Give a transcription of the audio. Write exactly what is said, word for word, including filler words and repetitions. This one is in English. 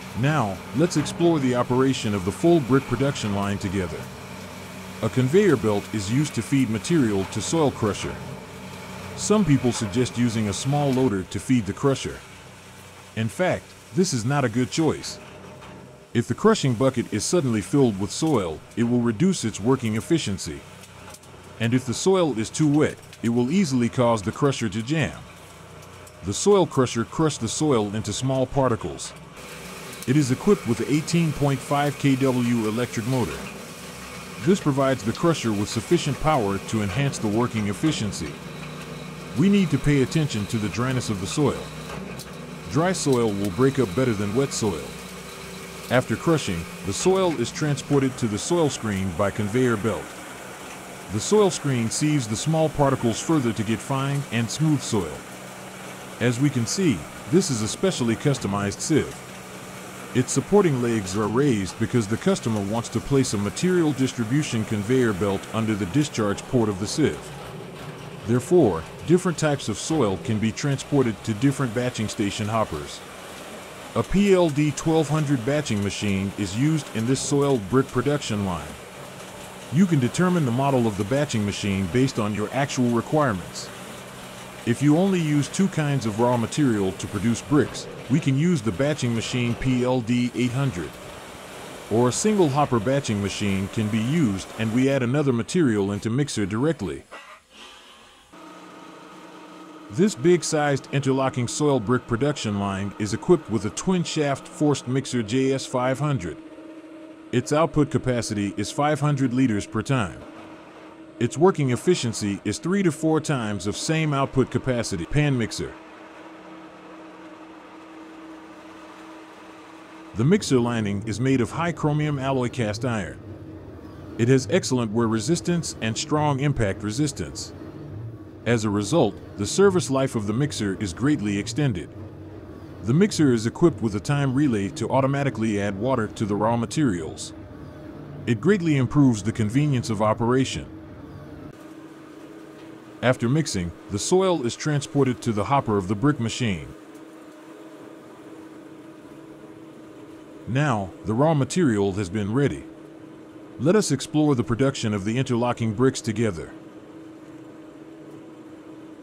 Now, let's explore the operation of the full brick production line together. A conveyor belt is used to feed material to soil crusher. Some people suggest using a small loader to feed the crusher. In fact, this is not a good choice. If the crushing bucket is suddenly filled with soil, it will reduce its working efficiency. And if the soil is too wet, it will easily cause the crusher to jam. The soil crusher crushes the soil into small particles. It is equipped with an eighteen point five kilowatt electric motor. This provides the crusher with sufficient power to enhance the working efficiency. We need to pay attention to the dryness of the soil. Dry soil will break up better than wet soil. After crushing, the soil is transported to the soil screen by conveyor belt. The soil screen sieves the small particles further to get fine and smooth soil. As we can see, this is a specially customized sieve. Its supporting legs are raised because the customer wants to place a material distribution conveyor belt under the discharge port of the sieve. Therefore, different types of soil can be transported to different batching station hoppers. A P L D twelve hundred batching machine is used in this soil brick production line. You can determine the model of the batching machine based on your actual requirements. If you only use two kinds of raw material to produce bricks, we can use the batching machine P L D eight hundred. Or a single hopper batching machine can be used and we add another material into mixer directly. This big-sized interlocking soil brick production line is equipped with a twin-shaft forced mixer J S five hundred. Its output capacity is five hundred liters per time. Its working efficiency is three to four times of same output capacity pan mixer. The mixer lining is made of high chromium alloy cast iron. It has excellent wear resistance and strong impact resistance. As a result, the service life of the mixer is greatly extended. The mixer is equipped with a time relay to automatically add water to the raw materials. It greatly improves the convenience of operation. After mixing, the soil is transported to the hopper of the brick machine. Now, the raw material has been ready. Let us explore the production of the interlocking bricks together.